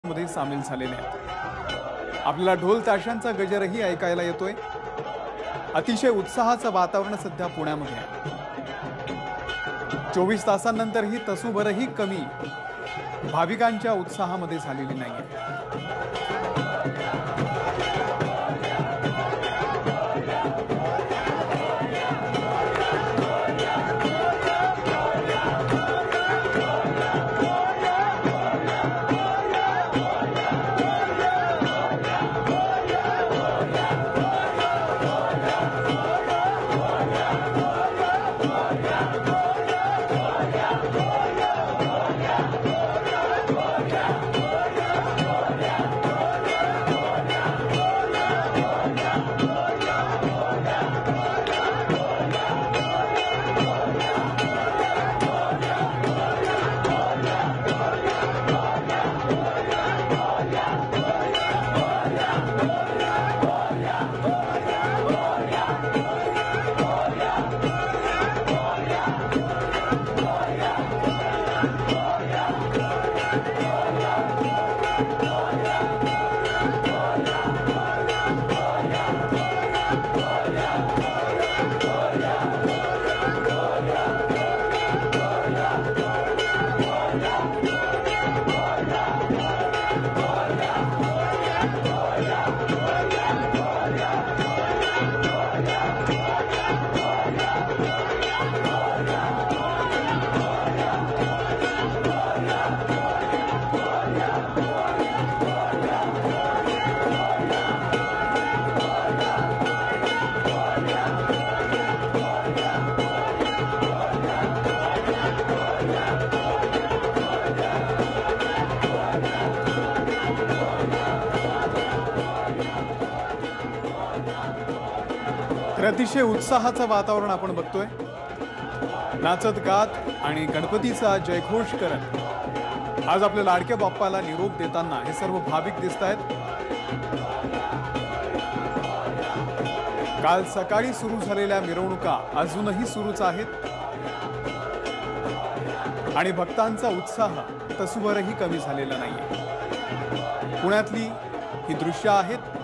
मध्ये सामील झालेले आहेत। आपल्याला ढोल ताशांचा गजरही ऐकायला येतोय। अतिशय उत्साहाचं वातावरण सध्या पुण्यामध्ये आहे। 24 तासांनंतरही तसूभरही कमी भाविकांच्या उत्साहामध्ये झालेली नाहीये। अतिशय उत्साहाचं वातावरण आपण बघतोय। नाचत गात आणि गणपतीचा जयघोष करत आज आपल्या लाडक्या बाप्पाला निरोप देताना हे सर्व भाविक दिसतायत। काल सकाळी सुरू झालेल्या मिरवणुका अजूनही सुरूच आहेत आणि भक्तांचा उत्साह तसूभरही कमी झालेला नाहीये। पुण्यातली ही दृश्य आहेत।